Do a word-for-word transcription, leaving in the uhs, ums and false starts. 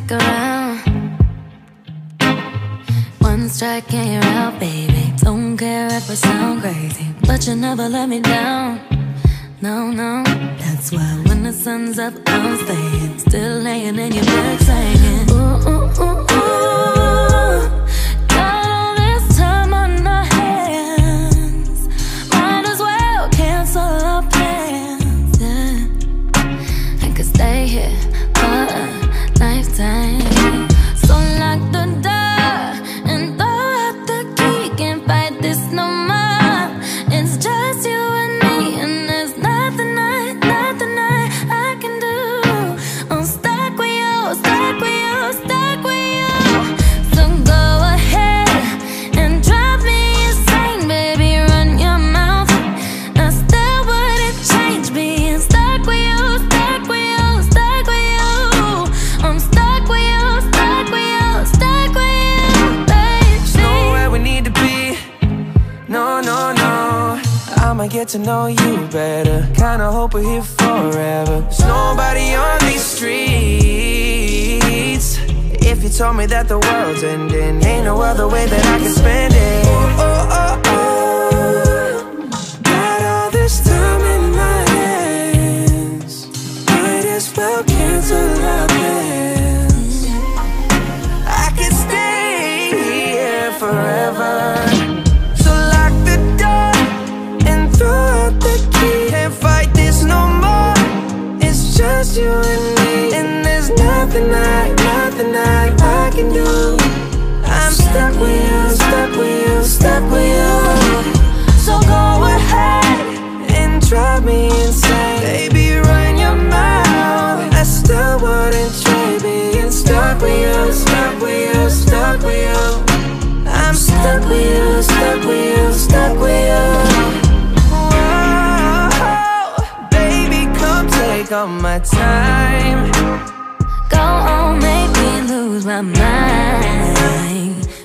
stick around. One strike and you're out, baby. Don't care if I sound crazy, but you never let me down. No, no, that's why when the sun's up, I'm staying. Still laying in your bed singing. Ooh, ooh, ooh, ooh. Got all this time on our hands. Might as well cancel our plans, yeah. I could stay here for a lifetime. So lock the door and throw out the key. Can't fight this no more. It's just you and me, and there's nothing I, nothing I, I can do. I'm stuck with you, stuck with you, stuck with you. So go ahead and drive me insane, baby, run your mouth. I still wouldn't change being stuck with you, stuck with you, stuck with you. I'm stuck with you, stuck with you, stuck with you, baby. There's nowhere we need to be, no, no, no. I'ma get to know you better. Kinda hope we're here forever. There's nobody on these streets. If you told me that the world's ending, ain't no other way that I can spend it. Oh, oh, oh, oh. Got all this time in my hands. Might as well cancel our plans. I could stay here forever. So lock the door and throw out the key. Can't fight this no more. It's just you and me, and there's nothing I, nothing I, I can do. I'm stuck with you, stuck with you, stuck with you. So go ahead and drive me insane, baby, run your mouth. I still wouldn't trade being stuck with you, stuck with you, stuck with you. I'm stuck with you, stuck with you, stuck with you. Whoa, baby, come take all my time. Go on, make me lose my mind.